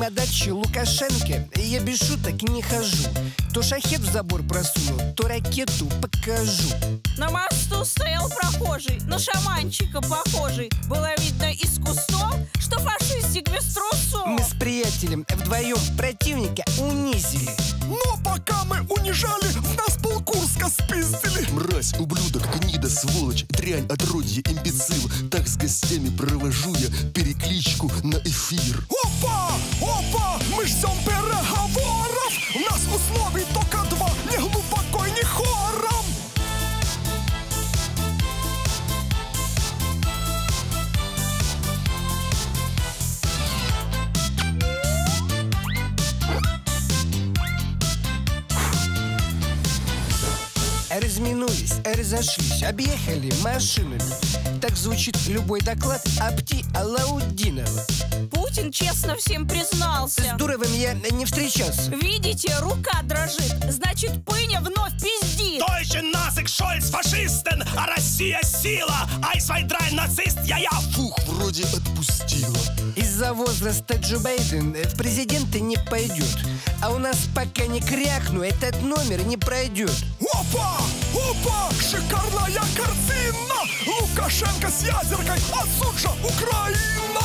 Мимо дачи Лукашенко я без шуток не хожу. То шахет в забор просунул, то ракету покажу. На мосту стоял прохожий, на шаманчика похожий. Было видно из кустов, что фашистик без трусов. Мы с приятелем вдвоем противника унизили. Но пока мы унижали, в нас полкурска спиздили. Мразь, ублюдок, гнида, сволочь, дрянь, отродье, имбецил. Так с гостями провожу я перекличку на эфир. Опа, опа, мы ждем переговоров. У нас условий только два, не глубоко и не хором. Разминулись, разошлись, объехали машинами. Так звучит любой доклад Апти Алаудинова. Путин честно всем признался. С Дуровым я не встречался. Видите, рука дрожит, значит, Пыня вновь пиздит. Deutsche Nasik Scholz фашистен, а Россия сила. Ай, свой драй нацист, я. Фух, вроде отпустила. Из-за возраста Джо Байден в президенты не пойдет. А у нас пока не крякну, этот номер не пройдет. Опа, опа, шикарная картина. Лукашенко с ядеркой, а тут же Украина.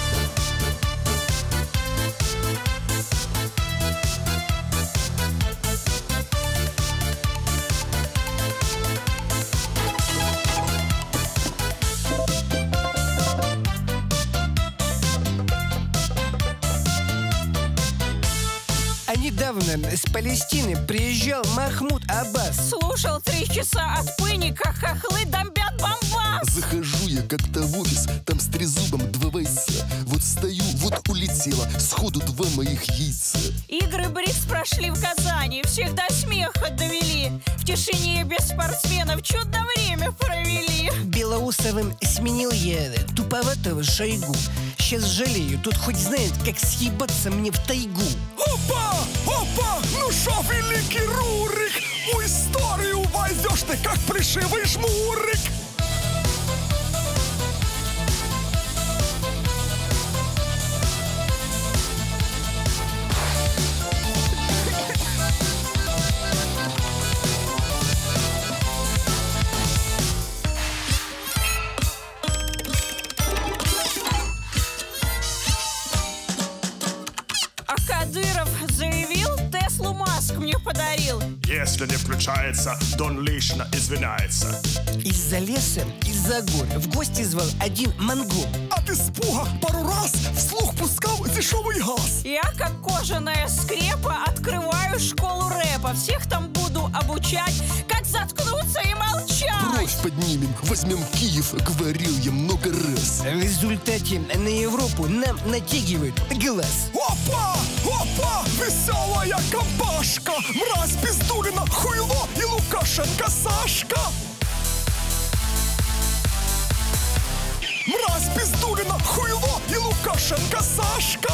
А недавно с Палестины приезжал Махмуд Аббас. Слушал 3 часа от Пыни, как хохлы бомбят Бомбас. Захожу я как-то в офис, там с трезубом 2 бойца. Вот стою, вот улетела, сходу 2 моих яйца. Игры БРИКС прошли в Казани, всех до смеха довели. В тишине без спортсменов чудо время провели. Белоусовым сменил я туповатого Шойгу. Сейчас жалею, тут хоть знает, как съебаться мне в тайгу. Опа, опа, ну шо, великий Рурик, у историю войдешь ты, как плешивый жмурик. Кадыров заявил, Теслу Маск мне подарил. Если не включается, Дон лично извиняется. Из-за леса, из-за гор в гости звал один монгол. От испуга пару раз вслух пускал дешевый газ. Я, как кожаная скрепа, открываю школу рэпа. Всех там буду обучать, как заткнуться и молчать. Бровь поднимем, возьмем Киев, говорил я много раз. В результате на Европу нам натягивают глаз. Опа, опа, веселая компашка. Мразь Пиздулина, хуйло и Лукашенко Сашка. Мразь Пиздулина, хуйло и Лукашенко Сашка.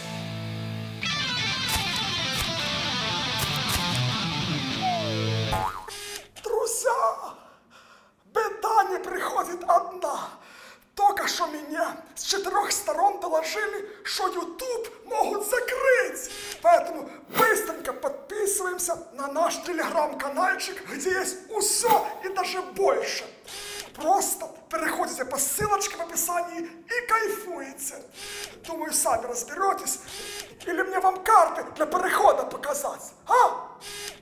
Друзья, беда не приходит одна. Только что меня с 4 сторон доложили, что YouTube могут закрыть. Поэтому быстренько подписываемся на наш телеграм-канальчик, где есть все и даже больше. Просто переходите по ссылочке в описании и кайфуете. Думаю, сами разберетесь. Или мне вам карты для перехода показать, а?